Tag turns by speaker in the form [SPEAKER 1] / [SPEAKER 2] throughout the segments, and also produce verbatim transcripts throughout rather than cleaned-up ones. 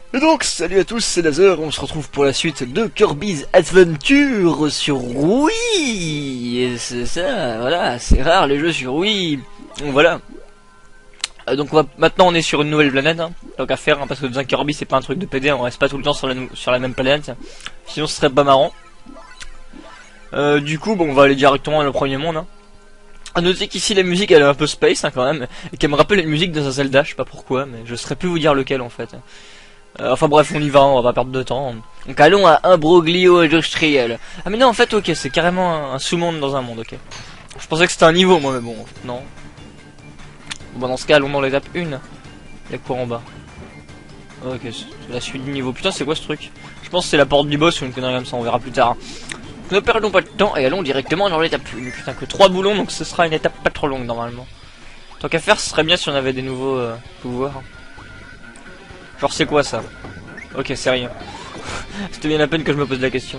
[SPEAKER 1] Et donc, salut à tous, c'est Laser, on se retrouve pour la suite de Kirby's Adventure sur Wii. Et c'est ça, voilà, c'est rare les jeux sur Wii. Donc voilà. Euh, donc on va, maintenant on est sur une nouvelle planète, hein, donc à faire, hein, parce que dans un Kirby c'est pas un truc de P D, on reste pas tout le temps sur la, sur la même planète. Sinon ce serait pas marrant. Euh, du coup, bon, on va aller directement dans le premier monde. Hein. A noter qu'ici la musique elle est un peu space hein, quand même, et qu'elle me rappelle une musique dans un Zelda, je sais pas pourquoi, mais je saurais plus vous dire lequel en fait. Euh, enfin bref, on y va, on va pas perdre de temps. Donc allons à Imbroglio industriel. Ah mais non en fait ok, c'est carrément un, un sous-monde dans un monde, ok. Je pensais que c'était un niveau moi mais bon, non. Bon dans ce cas allons dans l'étape un. Y'a quoi en bas? Ok, c'est la suite du niveau. Putain c'est quoi ce truc? Je pense que c'est la porte du boss ou une connerie comme ça, on verra plus tard. Ne perdons pas de temps et allons directement dans l'étape un. Putain que trois boulons donc ce sera une étape pas trop longue normalement. Tant qu'à faire ce serait bien si on avait des nouveaux euh, pouvoirs. Genre c'est quoi ça? Ok c'est rien. C'était bien la peine que je me pose la question.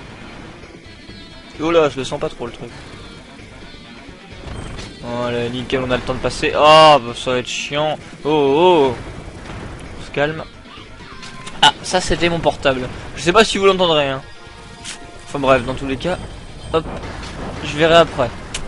[SPEAKER 1] Oh là je le sens pas trop le truc. Voilà nickel, on a le temps de passer. Ah bah ça va être chiant. Oh oh, on se calme. Ah ça c'était mon portable. Je sais pas si vous l'entendrez hein. Enfin bref dans tous les cas. Hop. Je verrai après.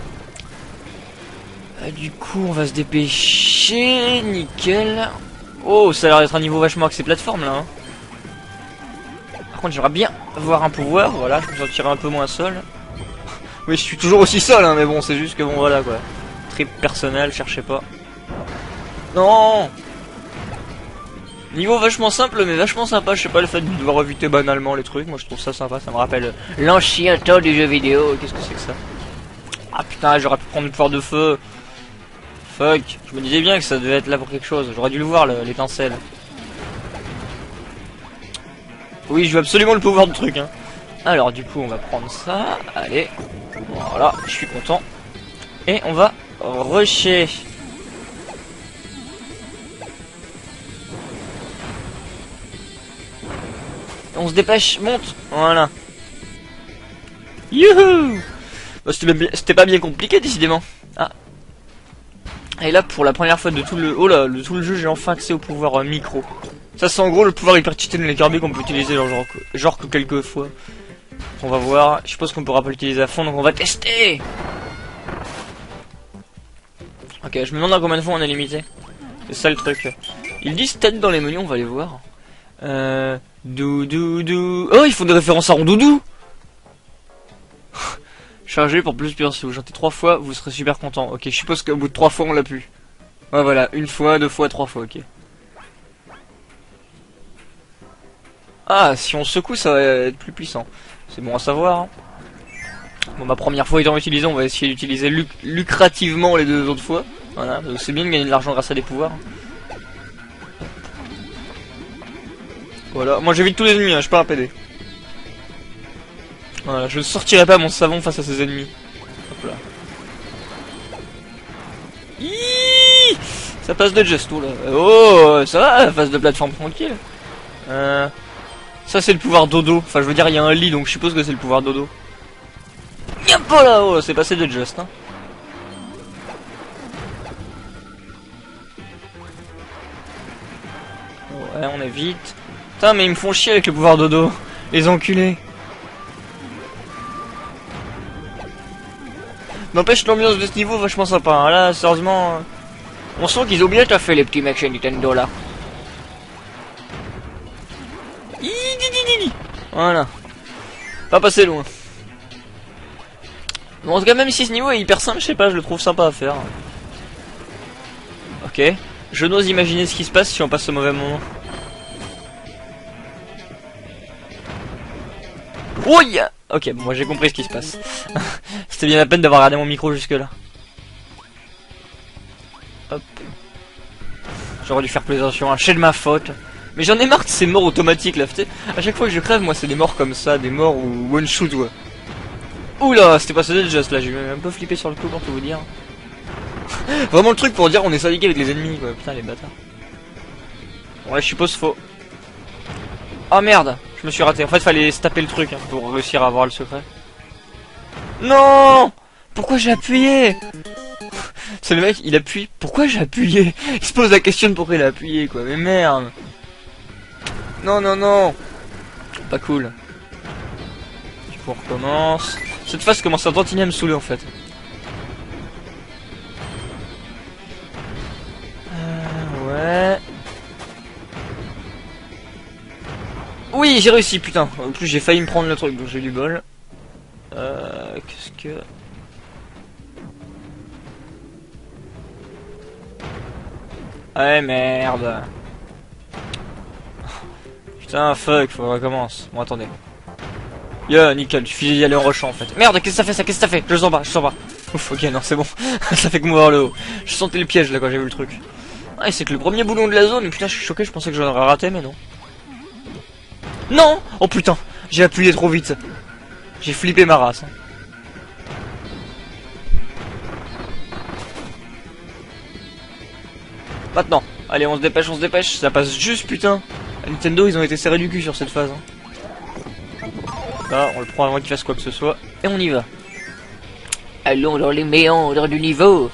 [SPEAKER 1] Ah, du coup on va se dépêcher. Nickel. Oh, ça a l'air d'être un niveau vachement axé plateforme là. Hein. Par contre, j'aimerais bien voir un pouvoir. Voilà, je me sentirais un peu moins seul. Oui, je suis toujours aussi seul, hein, mais bon, c'est juste que bon, voilà quoi. Trip personnel, cherchez pas. Non. Niveau vachement simple, mais vachement sympa. Je sais pas, le fait de devoir éviter banalement les trucs. Moi, je trouve ça sympa. Ça me rappelle l'ancien temps du jeu vidéo. Qu'est-ce que c'est que ça? Ah putain, j'aurais pu prendre le pouvoir de feu. Fuck, je me disais bien que ça devait être là pour quelque chose. J'aurais dû le voir, l'étincelle. Oui, je veux absolument le pouvoir de truc. Hein. Alors, du coup, on va prendre ça. Allez. Voilà, je suis content. Et on va rusher. On se dépêche, monte. Voilà. Youhou. Bah, c'était pas bien compliqué, décidément. Ah. Et là, pour la première fois de tout le, oh là, de tout le jeu, j'ai enfin accès au pouvoir euh, micro. Ça, c'est en gros le pouvoir hyper cheaté dans les Kirby qu'on peut utiliser genre, genre, genre que quelques fois. On va voir. Je suppose qu'on pourra pas l'utiliser à fond, donc on va tester. Ok, je me demande à combien de fois on est limité. C'est ça le truc. Ils disent tête dans les menus, on va les voir. Euh, dou dou dou. Oh, ils font des références à Rondoudou. Chargé pour plus bien si vous chantez trois fois, vous serez super content. Ok, je suppose qu'au bout de trois fois on l'a pu. Ouais voilà, une fois, deux fois, trois fois, ok. Ah, si on secoue ça va être plus puissant. C'est bon à savoir. Hein. Bon, ma première fois étant utilisée, on va essayer d'utiliser luc lucrativement les deux autres fois. Voilà, c'est bien de gagner de l'argent grâce à des pouvoirs. Voilà, moi j'évite tous les ennemis, hein, je suis pas un P D. Voilà, je ne sortirai pas mon savon face à ses ennemis. Hop là. Hiiii, ça passe de gesto là. Oh, ça va, phase de plateforme tranquille. Euh, ça c'est le pouvoir dodo. Enfin, je veux dire, il y a un lit, donc je suppose que c'est le pouvoir dodo. Y'a pas là, oh, c'est passé de just. Hein. Ouais, on est vite. Putain, mais ils me font chier avec le pouvoir dodo. Les enculés. N'empêche l'ambiance de ce niveau vachement sympa. Hein. Là, sérieusement, on sent qu'ils ont bien taffé les petits mecs chez Nintendo là. Voilà. Pas passer loin. Bon, en tout cas, même si ce niveau est hyper simple, je sais pas, je le trouve sympa à faire. Ok. Je n'ose imaginer ce qui se passe si on passe au mauvais moment. Oh yeah. Ok, bon, moi j'ai compris ce qui se passe. C'était bien la peine d'avoir regardé mon micro jusque là. Hop. J'aurais dû faire plus attention, hein. C'est de ma faute. Mais j'en ai marre de ces morts automatiques là. À chaque fois que je crève, moi c'est des morts comme ça, des morts ou one shoot ouais. Oula, c'était pas ça juste là, j'ai un peu flippé sur le coup pour tout vous dire. Vraiment le truc pour dire on est sadiqué avec les ennemis quoi, putain les bâtards. Bon là je suppose faux. Oh merde, je me suis raté. En fait fallait se taper le truc hein, pour réussir à avoir le secret. Non. Pourquoi j'ai appuyé? C'est le mec, il appuie. Pourquoi j'ai appuyé? Il se pose la question de pourquoi il a appuyé quoi, mais merde. Non, non, non. Pas cool. Du coup, on recommence. Cette phase commence à tantiner à me saouler en fait. Euh, ouais. Oui, j'ai réussi, putain. En plus, j'ai failli me prendre le truc, donc j'ai eu du bol. Euh, qu'est-ce que... Ouais, merde. Putain, fuck, faut qu'on recommence. Bon, attendez. Yo, nickel, il suffit d'y aller en rushant en fait. Merde, qu'est-ce que ça fait ça? Qu'est-ce que ça fait? Je sens pas, je sens pas. Ouf, ok, non, c'est bon. Ça fait que mourir le haut. Je sentais le piège là quand j'ai vu le truc. Ouais, c'est que le premier boulon de la zone, putain, je suis choqué, je pensais que j'en aurais raté, mais non. Non! Oh putain, j'ai appuyé trop vite. J'ai flippé ma race. Hein. Maintenant, allez, on se dépêche, on se dépêche, ça passe juste, putain. Nintendo, ils ont été serrés du cul sur cette phase. Hein. Là, on le prend avant qu'il fasse quoi que ce soit. Et on y va. Allons dans les méandres du niveau.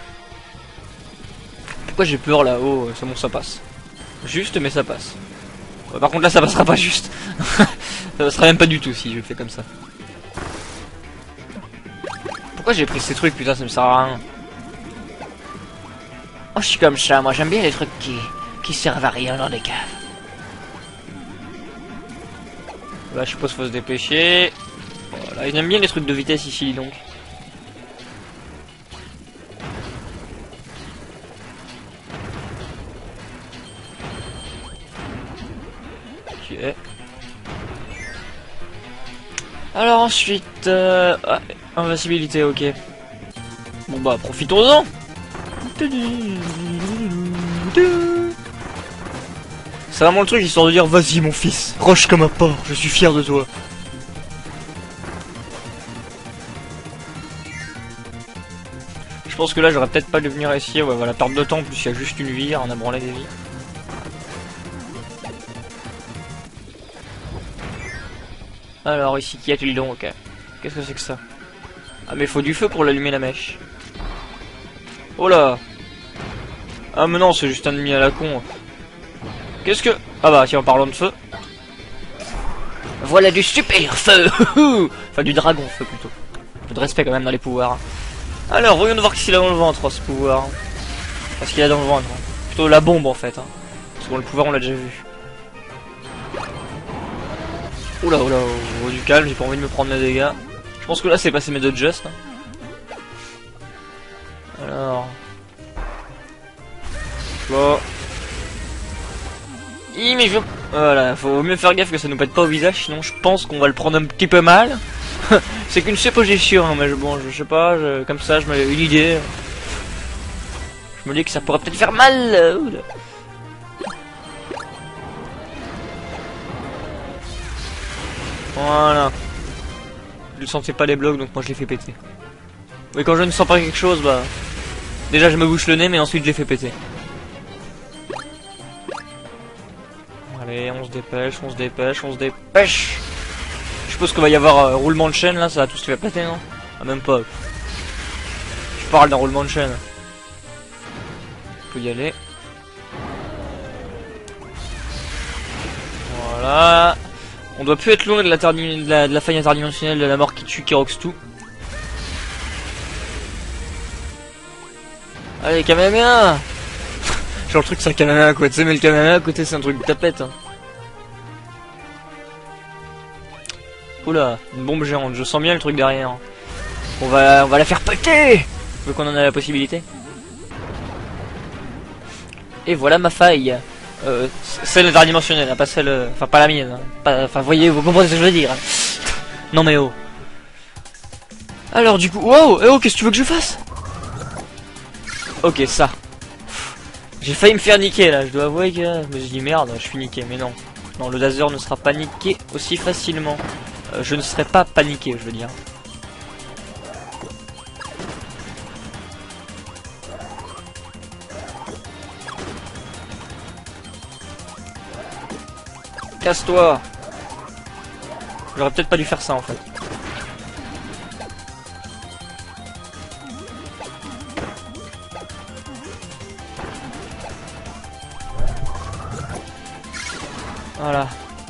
[SPEAKER 1] Pourquoi j'ai peur là? Oh, c'est bon, ça passe. Juste, mais ça passe. Ouais, par contre, là, ça passera pas juste. Ça passera même pas du tout si je le fais comme ça. Pourquoi j'ai pris ces trucs? Putain, ça me sert à rien. Oh, je suis comme ça. Moi, j'aime bien les trucs qui, qui servent à rien dans les caves. Là, je suppose qu'il faut se dépêcher. Voilà, ils aiment bien les trucs de vitesse ici, donc. Ok. Alors ensuite, euh... ah, invincibilité, ok. Bon bah, profitons-en. C'est vraiment le truc histoire de dire vas-y mon fils, roche comme un porc, je suis fier de toi. Je pense que là j'aurais peut-être pas dû venir essayer, ouais voilà, perte de temps, en plus il y a juste une vie, on a branlé des vies. Alors ici, qui a-t-il donc? Qu'est-ce que c'est que ça? Ah mais il faut du feu pour l'allumer la mèche. Oh là. Ah mais non, c'est juste un ennemi à la con. Qu'est-ce que... Ah bah tiens, en parlant de feu. Voilà du super feu. Enfin du dragon feu plutôt. Un peu de respect quand même dans les pouvoirs. Alors, voyons de voir ce qu'il a dans le ventre, ce pouvoir. Parce qu'il a dans le ventre. Plutôt la bombe en fait. Hein. Parce que le pouvoir on l'a déjà vu. Oula, oula, oh, du calme, j'ai pas envie de me prendre les dégâts. Je pense que là c'est passé mes deux just. Hein. Alors... Bon... Hi, mais je... Voilà, faut mieux faire gaffe que ça nous pète pas au visage, sinon je pense qu'on va le prendre un petit peu mal. C'est qu'une supposition, hein, mais je, bon, je sais pas, je, comme ça, je me une idée. Je me dis que ça pourrait peut-être faire mal. Euh, voilà. Je ne sentais pas les blocs, donc moi je les fais péter. Mais quand je ne sens pas quelque chose, bah... Déjà je me bouche le nez, mais ensuite je les fais péter. Allez, on se dépêche, on se dépêche, on se dépêche. Je suppose qu'il va y avoir euh, roulement de chaîne là, ça va tout ce qui va péter, non? Ah, même pas. Je parle d'un roulement de chaîne. On peut y aller. Voilà. On doit plus être loin de la, de la, de la faille interdimensionnelle de la mort qui tue, qui roxe tout. Allez, Kamehameha. Genre le truc c'est un Kamehameha quoi, tu sais, mais le Kamehameha à côté c'est un truc de tapette. Hein. Oula, une bombe géante, je sens bien le truc derrière. On va, on va la faire péter vu qu'on en a la possibilité. Et voilà ma faille. Euh, celle interdimensionnelle, hein, pas celle... Enfin, pas la mienne. Hein. Pas, enfin, voyez, vous comprenez ce que je veux dire. Hein. Non mais oh. Alors du coup... Wow, eh oh, qu'est-ce que tu veux que je fasse? Ok, ça. J'ai failli me faire niquer là, je dois avouer que... Je me suis dit merde, je suis niqué, mais non. Non, le laser ne sera pas niqué aussi facilement. Euh, je ne serai pas paniqué, je veux dire. Casse-toi. J'aurais peut-être pas dû faire ça en fait. Voilà.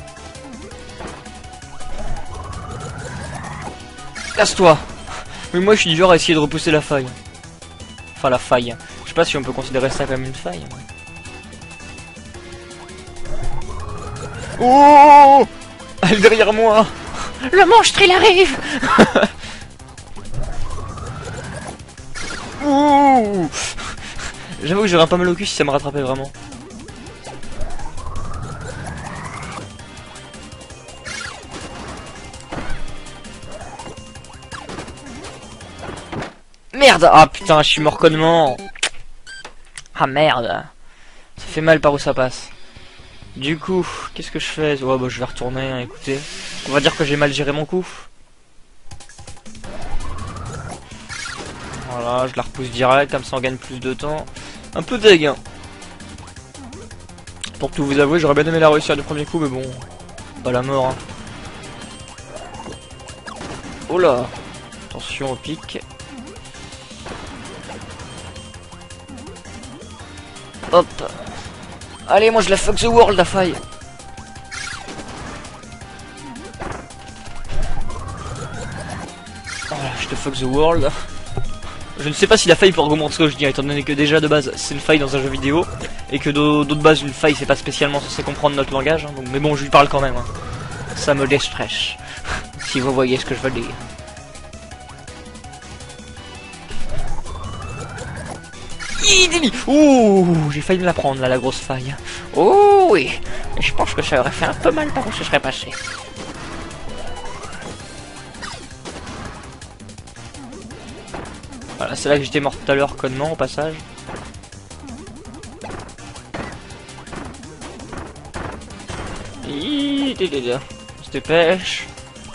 [SPEAKER 1] Casse-toi. Mais moi je suis du genre à essayer de repousser la faille. Enfin la faille. Je sais pas si on peut considérer ça comme une faille. Oh, elle est derrière moi. Le monstre il arrive. Ouh. J'avoue que j'aurais pas mal au cul si ça me rattrapait vraiment. Merde. Ah putain, je suis mort connement. Ah merde. Ça fait mal par où ça passe. Du coup, qu'est-ce que je fais? Ouais bah je vais retourner, hein, écoutez. On va dire que j'ai mal géré mon coup. Voilà, je la repousse direct, comme ça on gagne plus de temps. Un peu deg, hein. Pour tout vous avouer, j'aurais bien aimé la réussir du premier coup, mais bon, pas la mort, hein. Oh là. Attention au pic. Hop. Allez, moi je la fuck the world, la faille. Voilà, je te fuck the world. Je ne sais pas si la faille peut augmenter ce que je dis, étant donné que déjà de base c'est une faille dans un jeu vidéo, et que d'autre base une faille c'est pas spécialement censé comprendre notre langage, hein, donc, mais bon je lui parle quand même. Hein. Ça me déstresse, si vous voyez ce que je veux dire. Ouh, j'ai failli me la prendre là, la grosse faille. Oh oui, je pense que ça aurait fait un peu mal par où ce serait passé. Voilà, c'est là que j'étais mort tout à l'heure, connement au passage. On se dépêche.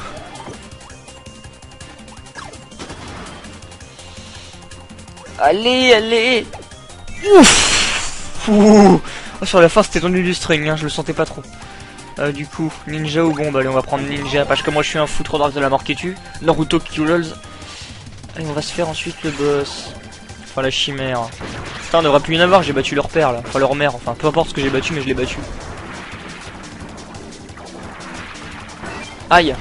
[SPEAKER 1] Allez, allez. Ouf. Ouh. Oh, sur la fin c'était tendu du string, hein, je le sentais pas trop. Euh, du coup, ninja ou bombe? Allez, on va prendre ninja, parce que moi je suis un fou trop de la mort qui tue. Naruto Kills. Allez, on va se faire ensuite le boss. Enfin, la chimère. Putain, on devrait plus y en avoir, j'ai battu leur père là. Enfin, leur mère, enfin, peu importe ce que j'ai battu, mais je l'ai battu. Aïe.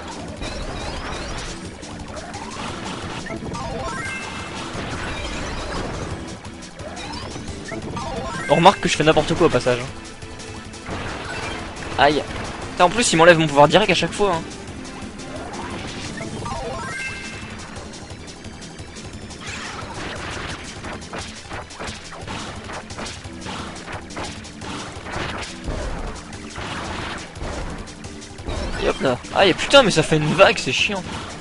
[SPEAKER 1] On remarque que je fais n'importe quoi au passage. Aïe. Putain, en plus, il m'enlève mon pouvoir direct à chaque fois. Hein. Et hop là. Ah, et putain, mais ça fait une vague, c'est chiant.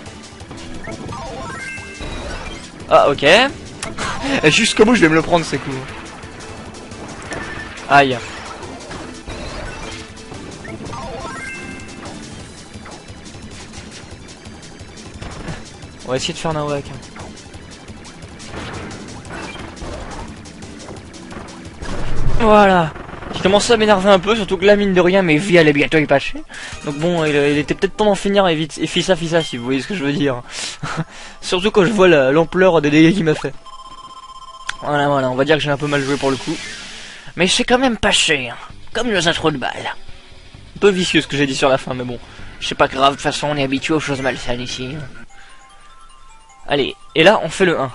[SPEAKER 1] Ah, ok. Jusqu'au bout, je vais me le prendre, c'est cool. Aïe. On va essayer de faire Nawak. Voilà. J'ai commencé à m'énerver un peu, surtout que là, mine de rien, mes vies allaient bientôt y passer. Donc bon, il, il était peut-être temps d'en finir et vite. Et fissa fissa, si vous voyez ce que je veux dire. Surtout quand je vois l'ampleur des dégâts qu'il m'a fait. Voilà, voilà, on va dire que j'ai un peu mal joué pour le coup. Mais c'est quand même passé, hein. Comme dans un trou de balle. Un peu vicieux ce que j'ai dit sur la fin, mais bon. C'est pas grave, de toute façon, on est habitué aux choses malsaines ici. Allez, et là, on fait le un.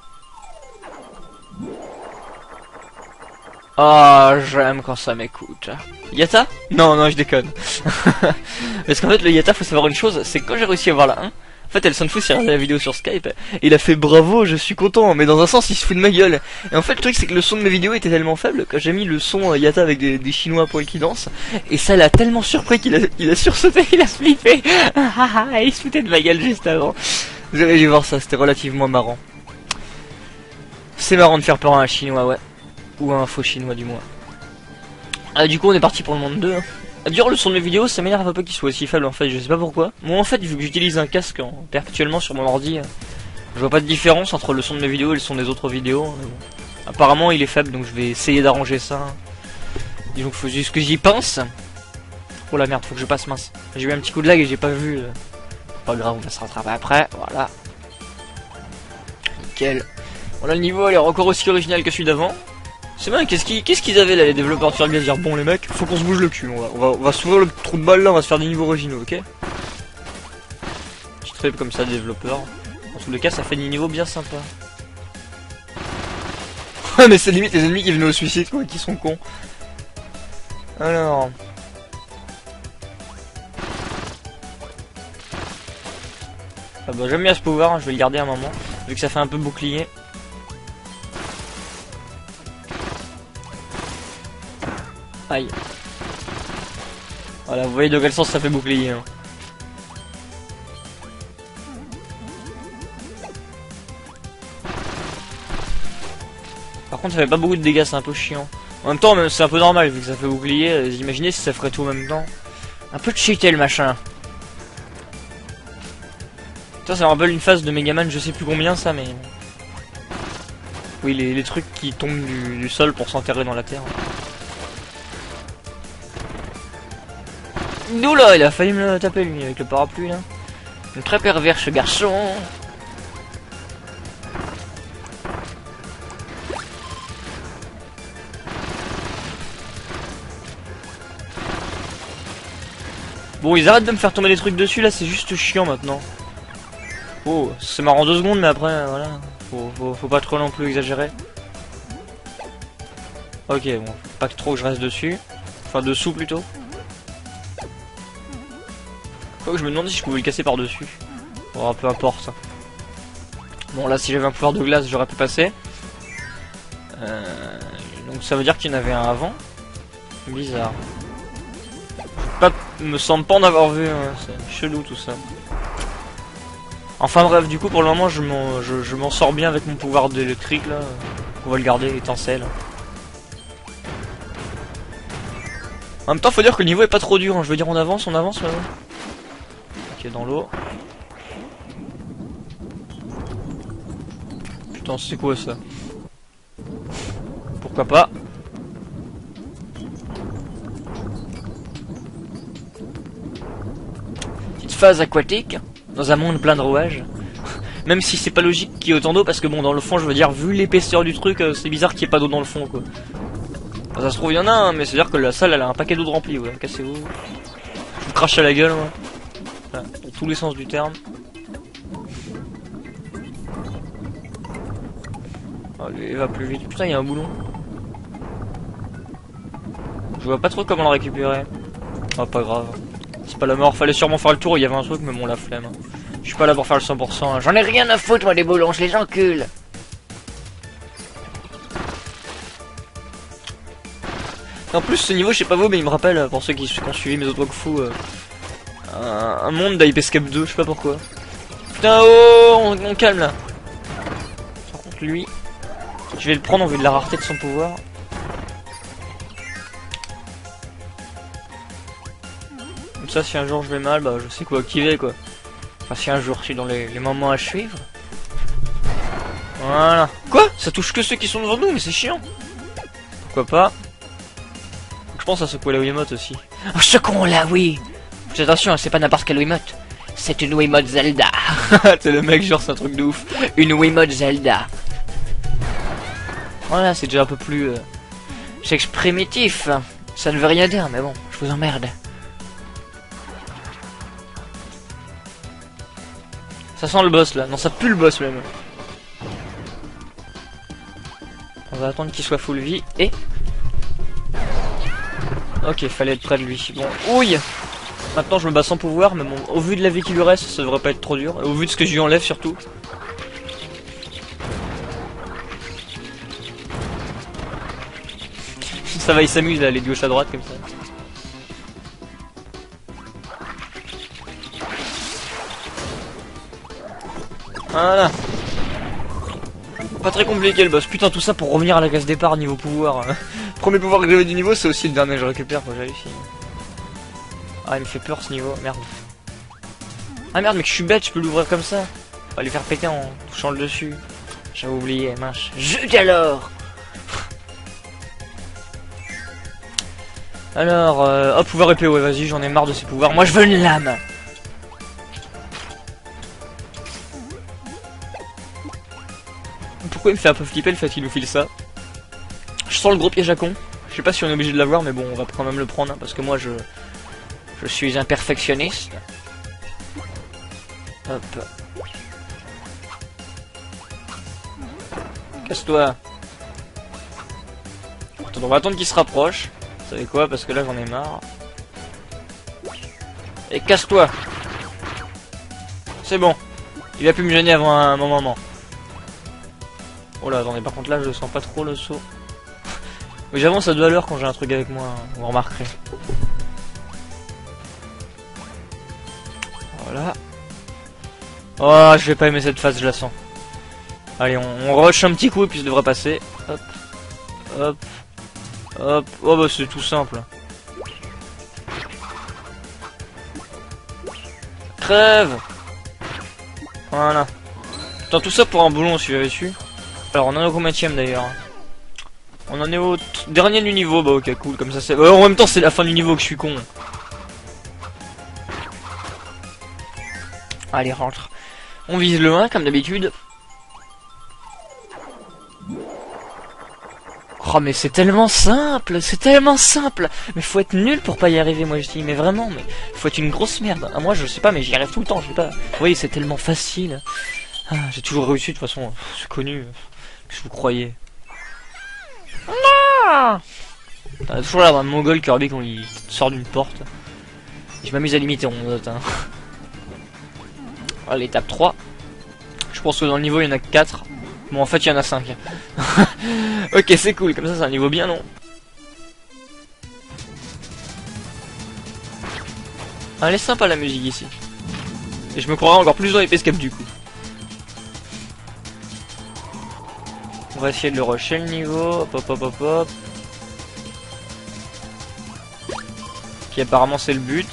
[SPEAKER 1] Ah, oh, j'aime quand ça m'écoute. Yata? Non, non, je déconne. Parce qu'en fait, le Yata, faut savoir une chose, c'est que quand j'ai réussi à voir la un, en fait, elle s'en fout, c'est regardé la vidéo sur Skype, et il a fait bravo, je suis content, mais dans un sens, il se fout de ma gueule. Et en fait, le truc, c'est que le son de mes vidéos était tellement faible que j'ai mis le son euh, Yata avec des, des Chinois à poil qui dansent, et ça l'a tellement surpris qu'il a, il a sursauté, il a flippé. Il se foutait de ma gueule juste avant. Vous avez dû voir ça, c'était relativement marrant. C'est marrant de faire peur à un Chinois, ouais. Ou à un faux Chinois, du moins. Ah, du coup, on est parti pour le monde deux. Hein. D'ailleurs, le son de mes vidéos, ça m'énerve un peu qu'il soit aussi faible en fait, je sais pas pourquoi. Moi en fait, vu que j'utilise un casque en, perpétuellement sur mon ordi, je vois pas de différence entre le son de mes vidéos et le son des autres vidéos. Mais bon. Apparemment, il est faible, donc je vais essayer d'arranger ça. Disons qu'il faut juste que j'y pense. Oh la merde, faut que je passe mince. J'ai eu un petit coup de lag et j'ai pas vu. Euh... Pas grave, on va se rattraper après, voilà. Nickel. Voilà, le niveau, il est encore aussi original que celui d'avant. C'est vrai, qu'est-ce qu'ils qu'est-ce qu'ils avaient là les développeurs de Kirby à dire bon les mecs, faut qu'on se bouge le cul, on va on va, on va s'ouvrir le trou de balle là, on va se faire des niveaux originaux, ok? Petite trip comme ça des développeurs. En tous les cas ça fait des niveaux bien sympas. Ouais mais c'est limite les ennemis qui venaient au suicide quoi, qui sont cons. Alors... Ah bah j'aime bien ce pouvoir, hein, je vais le garder un moment, vu que ça fait un peu bouclier. Aïe. Voilà, vous voyez de quel sens ça fait bouclier. Hein. Par contre ça fait pas beaucoup de dégâts, c'est un peu chiant. En même temps c'est un peu normal vu que ça fait bouclier, imaginez si ça ferait tout en même temps. Un peu cheaté le machin. Ça, ça me rappelle une phase de Megaman, je sais plus combien ça, mais... Oui, les, les trucs qui tombent du, du sol pour s'enterrer dans la terre. D'où là, il a failli me taper lui, avec le parapluie là. Il est très pervers ce garçon. Bon, ils arrêtent de me faire tomber des trucs dessus là, c'est juste chiant maintenant. Oh, c'est marrant deux secondes, mais après, voilà, faut, faut, faut pas trop non plus exagérer. Ok, bon, pas trop que je reste dessus. Enfin, dessous plutôt. Faut que je me demandais si je pouvais le casser par-dessus. Bon, peu importe. Bon, là, si j'avais un pouvoir de glace, j'aurais pu passer. Euh, donc ça veut dire qu'il y en avait un avant. Bizarre. Pas, me semble pas en avoir vu, hein. C'est chelou tout ça. Enfin bref, du coup pour le moment je m'en je, je m'en sors bien avec mon pouvoir d'électrique là. On va le garder, étincelle. En même temps faut dire que le niveau est pas trop dur, hein. Je veux dire on avance, on avance là. Ok, dans l'eau. Putain c'est quoi ça? Pourquoi pas? Petite phase aquatique. Dans un monde plein de rouages. Même si c'est pas logique qu'il y ait autant d'eau, parce que bon, dans le fond, je veux dire, vu l'épaisseur du truc, euh, c'est bizarre qu'il n'y ait pas d'eau dans le fond, quoi. Enfin, ça se trouve, il y en a, hein, mais c'est à dire que la salle, elle a un paquet d'eau de rempli, ouais. Cassez-vous. Je vous crache à la gueule, moi. Voilà, dans tous les sens du terme. Allez, va plus vite. Putain, il y a un boulon. Je vois pas trop comment le récupérer. Ah, pas grave. C'est pas la mort, fallait sûrement faire le tour, il y avait un truc, mais bon, la flemme. Je suis pas là pour faire le cent pour cent, hein. J'en ai rien à foutre, moi, des boulons, je les encule. En plus, ce niveau, je sais pas vous, mais il me rappelle, pour ceux qui, qui ont suivi mes autres walkthroughs, euh, un, un monde d'Hype Escape deux, je sais pas pourquoi. Putain, oh, on, on calme là. Par contre, lui, je vais le prendre en vue de la rareté de son pouvoir. Comme ça, si un jour je vais mal, bah je sais quoi activer quoi. Enfin, si un jour je suis dans les, les moments à suivre. Voilà. Quoi? Ça touche que ceux qui sont devant nous, mais c'est chiant. Pourquoi pas? Je pense à secouer la Wiimote aussi. Oh, secouons-la, oui. Fais attention, c'est pas n'importe quelle Wiimote. C'est une Wiimote Zelda. C'est le mec, genre, c'est un truc de ouf. Une Wiimote Zelda. Voilà, c'est déjà un peu plus... Euh... C'est primitif. Ça ne veut rien dire, mais bon, je vous emmerde. Ça sent le boss là, non ça pue le boss même. On va attendre qu'il soit full vie et... Ok, fallait être près de lui. Bon, ouille. Maintenant je me bats sans pouvoir, mais bon, au vu de la vie qui lui reste, ça devrait pas être trop dur. Et au vu de ce que je lui enlève surtout. Ça va, il s'amuse là, aller de gauche à droite comme ça. Voilà. Pas très compliqué le boss. Putain, tout ça pour revenir à la case départ niveau pouvoir. Premier pouvoir grévé du niveau, c'est aussi le dernier que je récupère quand j'ai réussi. Ah, il me fait peur ce niveau. Merde. Ah merde, mais que je suis bête, je peux l'ouvrir comme ça. On va lui faire péter en touchant le dessus. J'avais oublié, mince. Zut alors. Alors, euh, hop, pouvoir épée, ouais, vas-y, j'en ai marre de ces pouvoirs. Moi, je veux une lame. Pourquoi il me fait un peu flipper le fait qu'il nous file ça? Je Je sens le gros piège à con. Je sais pas si on est obligé de l'avoir, mais bon, on va quand même le prendre, hein, parce que moi, je... Je suis un perfectionniste. Hop. Casse-toi. Attends, on va attendre qu'il se rapproche. Vous savez quoi? Parce que là, j'en ai marre. Et casse-toi. C'est bon. Il a pu me gêner avant un moment. Oh là, attendez, par contre là, je sens pas trop le saut. Mais j'avance à deux à l'heure quand j'ai un truc avec moi, vous remarquerez. Voilà. Oh, je vais pas aimer cette phase, je la sens. Allez, on, on rush un petit coup et puis ça devrait passer. Hop. Hop. Hop. Oh bah c'est tout simple. Crève. Voilà. Attends, tout ça pour un boulon si j'avais su. Alors on en est au combienième d'ailleurs? On en est au dernier du niveau. Bah ok, cool, comme ça c'est... Euh, en même temps c'est la fin du niveau que je suis con. Allez, rentre. On vise le un comme d'habitude. Oh mais c'est tellement simple, c'est tellement simple. Mais faut être nul pour pas y arriver, moi je dis. Mais vraiment, mais faut être une grosse merde. Ah, moi je sais pas, mais j'y arrive tout le temps, je sais pas. Vous voyez, c'est tellement facile. Ah, j'ai toujours réussi de toute façon, c'est connu. Je vous croyais. Non. T'as toujours l'air d'un mongol Kirby quand il sort d'une porte. Je m'amuse à limiter, on note. Hein. Allez, étape trois. Je pense que dans le niveau il y en a que quatre. Bon, en fait il y en a cinq. Ok, c'est cool, comme ça c'est un niveau bien long. Ah, elle est sympa la musique ici. Et je me croirais encore plus dans les Escape du coup. On va essayer de le rusher le niveau. Hop hop hop hop hop. Qui apparemment c'est le but.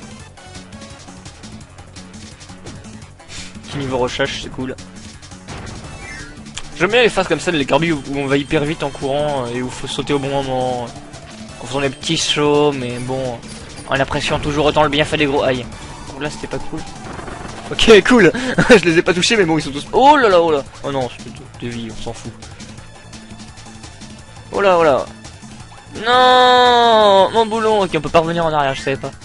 [SPEAKER 1] Petit niveau rushage, c'est cool. J'aime bien les phases comme ça, les Kirby où on va hyper vite en courant et où il faut sauter au bon moment. En faisant des petits sauts, mais bon, en appréciant toujours autant le bienfait des gros. Aïe. Donc là c'était pas cool. Ok, cool. Je les ai pas touchés, mais bon, ils sont tous... Oh là là, oh là. Oh non, c'est de vie, on s'en fout. Oh là, oh là. Non, mon boulon. Ok, on peut pas revenir en arrière, je savais pas.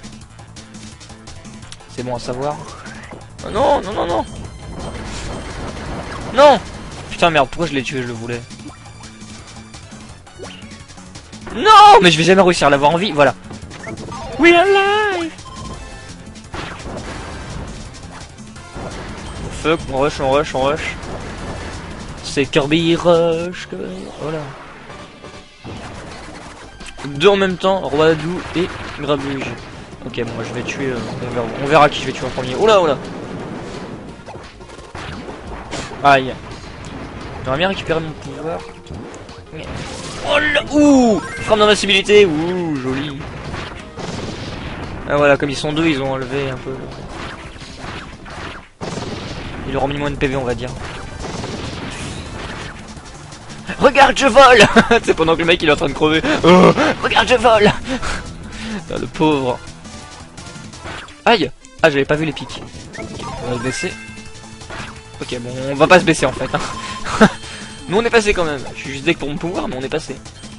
[SPEAKER 1] C'est bon à savoir. Oh non, non, non, non. Non. Putain, merde, pourquoi je l'ai tué, je le voulais. Non, mais je vais jamais réussir à l'avoir en vie, voilà. We are alive. Fuck, on rush, on rush, on rush. C'est Kirby Rush. Voilà. Deux en même temps, Roadou et Grabuge. Ok, bon, moi je vais tuer. Euh, on, verra, on verra qui je vais tuer en premier. Oh là, oh là. Aïe. J'aimerais bien récupérer mon pouvoir. Oh là. Ouh. Frappe d'invincibilité. Ouh, joli. Ah voilà, comme ils sont deux, ils ont enlevé un peu. Ils leur ont mis moins de P V, on va dire. Regarde, je vole. C'est pendant que le mec il est en train de crever. Oh, regarde, je vole. Ah, le pauvre. Aïe. Ah, j'avais pas vu les pics. On va se baisser. Ok, bon, on va pas se baisser en fait. Hein. Nous on est passé quand même. Je suis juste deck pour mon pouvoir, mais on est passé.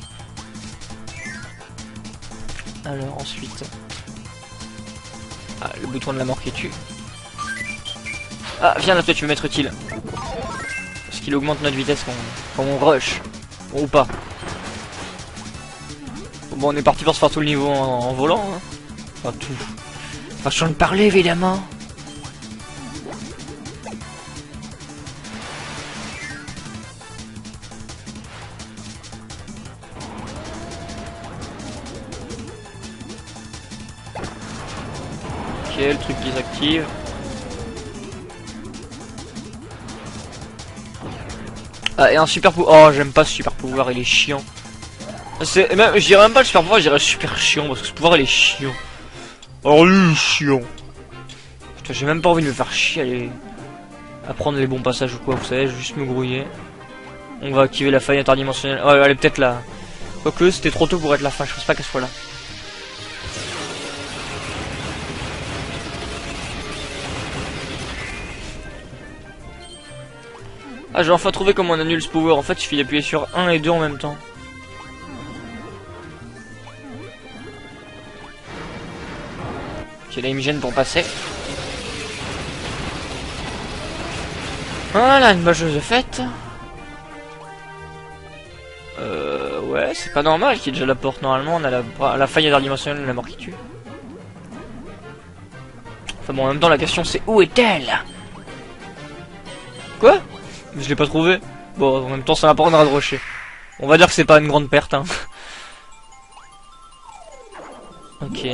[SPEAKER 1] Alors ensuite. Ah, le bouton de la mort qui tue. Ah, viens là, toi tu veux m'être utile. Parce qu'il augmente notre vitesse quand on, quand on rush. Bon, ou pas. Bon, on est parti pour se faire tout le niveau en, en volant. Hein. Enfin, tout. Façon de parler, évidemment. Ok, le truc qui s'active. Ah, et un super pouvoir. Oh, j'aime pas ce super pouvoir, il est chiant. C'est même, je dirais même pas le super pouvoir, je dirais super chiant parce que ce pouvoir il est chiant. Oh, lui, chiant. Putain, j'ai même pas envie de me faire chier, aller à prendre les bons passages ou quoi, vous savez, je vais juste me grouiller. On va activer la faille interdimensionnelle. Ouais, elle est peut-être là. Quoique, c'était trop tôt pour être la fin, je pense pas qu'elle soit là. Ah, j'ai enfin trouvé comment on annule ce pouvoir. En fait, il suffit d'appuyer sur un et deux en même temps. Ok, là il me gêne pour passer. Voilà, une bonne chose de faite. Euh, ouais, c'est pas normal qu'il y ait déjà la porte. Normalement, on a la, la faille interdimensionnelle, la mort qui tue. Enfin bon, en même temps, la question c'est où est-elle? Quoi? Je l'ai pas trouvé. Bon, en même temps, ça va pas rendre à de rocher. On va dire que c'est pas une grande perte, hein. Ok.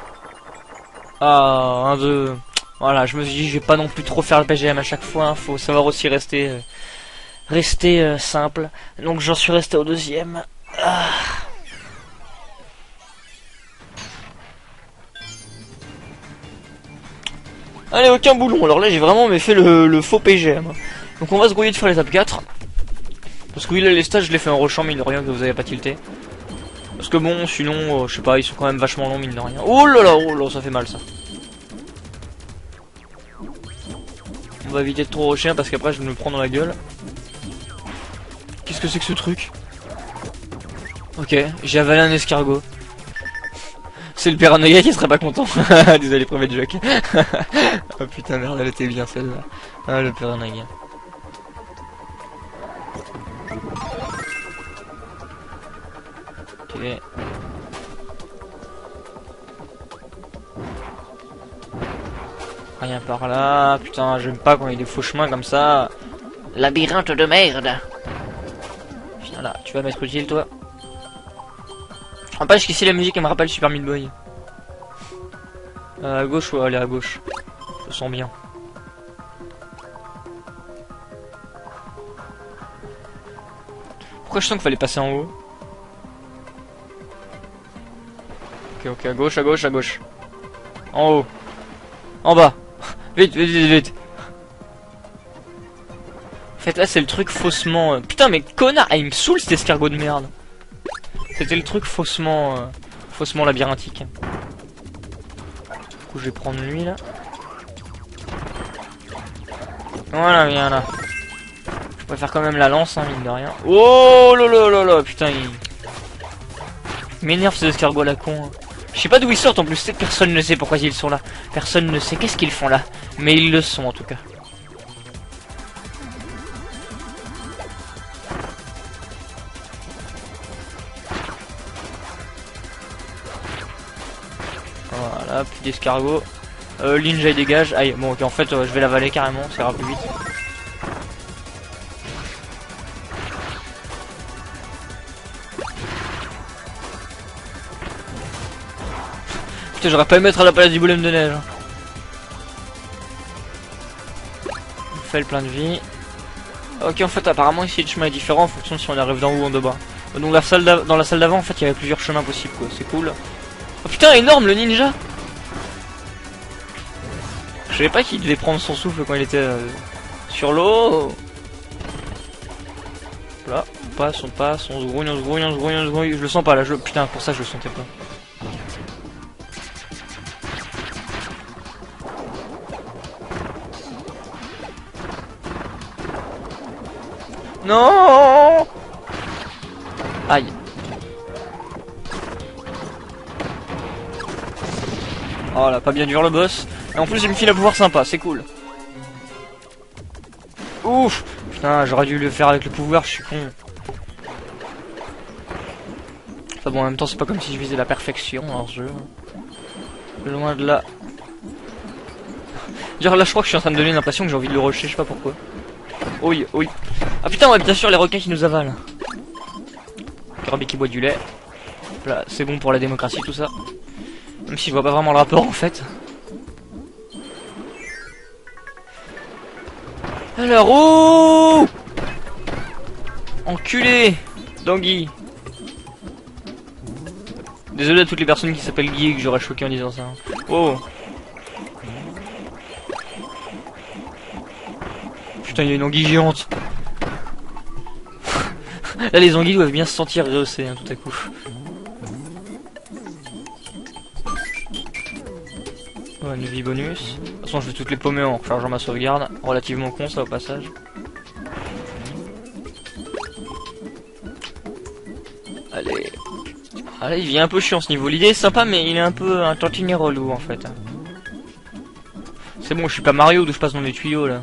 [SPEAKER 1] Ah, un, deux. Voilà, je me suis dit, je vais pas non plus trop faire le P G M à chaque fois. Hein. Faut savoir aussi rester, euh, rester euh, simple. Donc j'en suis resté au deuxième. Ah. Allez, aucun boulon. Alors là, j'ai vraiment mais fait le, le faux P G M. Donc on va se grouiller de faire l'étape quatre. Parce que oui, là, les stages, je les fais en rushant, mine de rien, que vous avez pas tilté. Parce que bon, sinon, euh, je sais pas, ils sont quand même vachement longs, mine de rien. Oh là là, oh là, ça fait mal, ça. On va éviter de trop rusher, parce qu'après, je vais me prendre dans la gueule. Qu'est-ce que c'est que ce truc? Ok, j'ai avalé un escargot. C'est le Piranha qui serait pas content. Désolé, premier de joke. Oh putain, merde, elle était bien celle-là. Ah, le Piranha. Ok. Rien par là. Putain, j'aime pas quand il y a des faux chemins comme ça. Labyrinthe de merde. Viens là, tu vas m'être utile, toi. N'empêche qu'ici la musique elle me rappelle Super Meat Boy. Euh, à gauche, ouais, allez à gauche. Je sens bien. Pourquoi je sens qu'il fallait passer en haut? Ok, ok, à gauche, à gauche, à gauche. En haut. En bas. Vite, vite, vite, vite. En fait, là, c'est le truc faussement... Euh... Putain, mais connard, ah, il me saoule cet escargot de merde. C'était le truc faussement... Euh... Faussement labyrinthique. Du coup, je vais prendre lui, là. Voilà, viens là. Je préfère quand même la lance, hein, mine de rien. Oh là là là là, putain, il... il m'énerve ces escargots à la con. Hein. Je sais pas d'où ils sortent en plus, personne ne sait pourquoi ils sont là. Personne ne sait qu'est-ce qu'ils font là. Mais ils le sont en tout cas. Voilà, plus d'escargots. Euh, Ninja il dégage. Aïe, bon ok, en fait euh, je vais l'avaler carrément, ça ira plus vite. Putain, j'aurais pas aimé être à la place du boulème de neige. On fait le plein de vie. Ok, en fait, apparemment ici le chemin est différent en fonction de si on arrive d'en haut ou en de bas. Donc la salle dans la salle d'avant, en fait, il y avait plusieurs chemins possibles, quoi. C'est cool. Oh putain, énorme le ninja! Je savais pas qu'il devait prendre son souffle quand il était euh, sur l'eau. Là, on passe, on passe, on se grouille, on se grouille, on se grouille, on se grouille. Je le sens pas là, je... putain, pour ça je le sentais pas. Non! Aïe. Oh là, pas bien dur le boss. Et en plus il me file un pouvoir sympa, c'est cool. Ouf! Putain, j'aurais dû le faire avec le pouvoir, je suis con. Enfin bon, en même temps c'est pas comme si je visais la perfection dans ce jeu. Loin de là. Genre là je crois que je suis en train de donner l'impression que j'ai envie de le rusher, je sais pas pourquoi. Oui, oui. Ah putain, ouais, bien sûr les requins qui nous avalent. Kirby qui boit du lait. Là, c'est bon pour la démocratie tout ça. Même si je vois pas vraiment le rapport en fait. Alors, oh enculé Dangui. Désolé à toutes les personnes qui s'appellent Guy et que j'aurais choqué en disant ça. Oh. Putain, il y a une anguille géante. Là, les anguilles doivent bien se sentir rehaussées hein, tout à coup. Oh, une vie bonus. De toute façon, je vais toutes les paumer en rechargeant ma sauvegarde. Relativement con, ça au passage. Allez. Allez, il vient un peu chiant ce niveau. L'idée est sympa, mais il est un peu un tantinet relou en fait. C'est bon, je suis pas Mario d'où je passe dans les tuyaux là.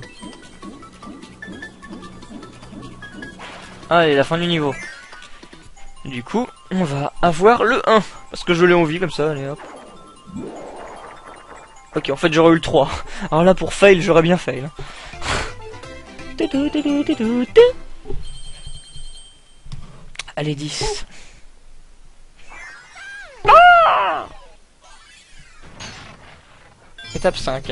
[SPEAKER 1] Allez, la fin du niveau. Du coup, on va avoir le un. Parce que je l'ai envie comme ça, allez hop. Ok, en fait j'aurais eu le trois. Alors là pour fail, j'aurais bien fail. Allez, dix. Ah, étape cinq.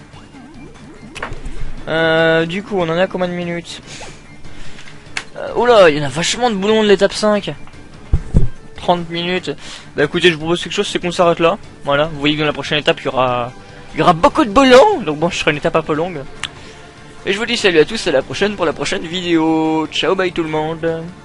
[SPEAKER 1] Euh, du coup, on en a combien de minutes? euh, Oula, il y en a vachement de boulons de l'étape cinq. trente minutes. Bah écoutez, je vous propose quelque chose, c'est qu'on s'arrête là. Voilà, vous voyez que dans la prochaine étape, il y aura... Il y aura beaucoup de boulons. Donc bon, je ferai une étape un peu longue. Et je vous dis salut à tous, à la prochaine pour la prochaine vidéo. Ciao, bye tout le monde.